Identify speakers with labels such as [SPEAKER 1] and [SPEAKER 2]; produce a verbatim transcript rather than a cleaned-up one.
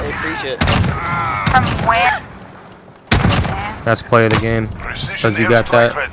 [SPEAKER 1] Hey, preach it.
[SPEAKER 2] From where?
[SPEAKER 3] That's play of the game. Because you got that